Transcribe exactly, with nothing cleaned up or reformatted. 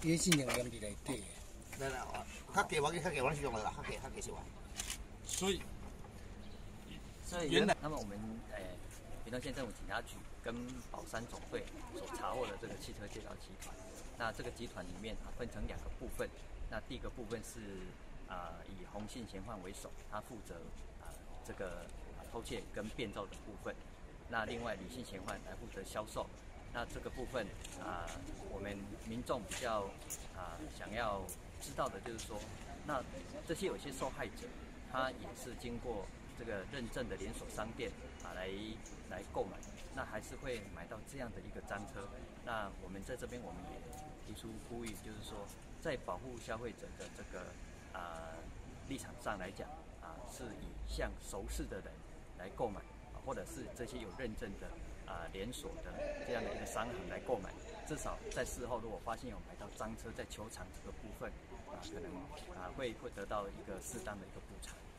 也是两样伫内底。 来来，较低我去较低，我是用了啦，较低较低是吧？ 所以， 所以原来，那么我们呃，屏东县政府警察局跟宝山总队所查获的这个汽车窃盗集团，那这个集团里面啊分成两个部分。那第一个部分是啊、呃、以洪姓嫌犯为首，他负责啊、呃、这个、啊、偷窃跟变造的部分。那另外李姓嫌犯来负责销售。那这个部分啊、呃，我们民众比较啊、呃、想要知道的就是说，那这些有些受害者，他也是经过这个认证的连锁商店啊来来购买，那还是会买到这样的一个赃车。那我们在这边我们也提出呼吁，就是说，在保护消费者的这个啊、呃、立场上来讲啊，是以向熟识的人来购买，啊、或者是这些有认证的啊、呃、连锁的这样的一个商行来购买，至少在事后如果发现有买到赃车在球场这个部分啊，可能啊会会得到一个适当的一个补偿。